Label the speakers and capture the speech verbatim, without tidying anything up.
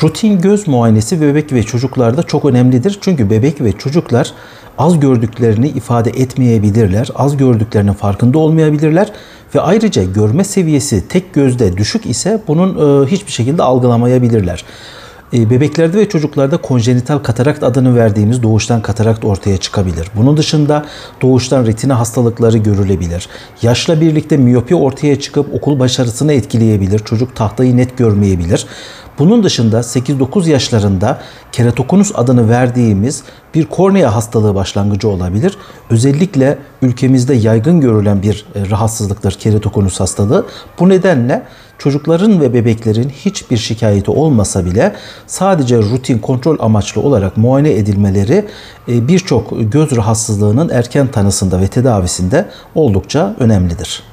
Speaker 1: Rutin göz muayenesi bebek ve çocuklarda çok önemlidir. Çünkü bebek ve çocuklar az gördüklerini ifade etmeyebilirler. Az gördüklerinin farkında olmayabilirler. Ve ayrıca görme seviyesi tek gözde düşük ise bunun e, hiçbir şekilde algılamayabilirler. Bebeklerde ve çocuklarda konjenital katarakt adını verdiğimiz doğuştan katarakt ortaya çıkabilir. Bunun dışında doğuştan retina hastalıkları görülebilir. Yaşla birlikte miyopi ortaya çıkıp okul başarısını etkileyebilir. Çocuk tahtayı net görmeyebilir. Bunun dışında sekiz dokuz yaşlarında keratokonus adını verdiğimiz bir kornea hastalığı başlangıcı olabilir. Özellikle ülkemizde yaygın görülen bir rahatsızlıktır keratokonus hastalığı. Bu nedenle çocukların ve bebeklerin hiçbir şikayeti olmasa bile sadece rutin kontrol amaçlı olarak muayene edilmeleri birçok göz rahatsızlığının erken tanısında ve tedavisinde oldukça önemlidir.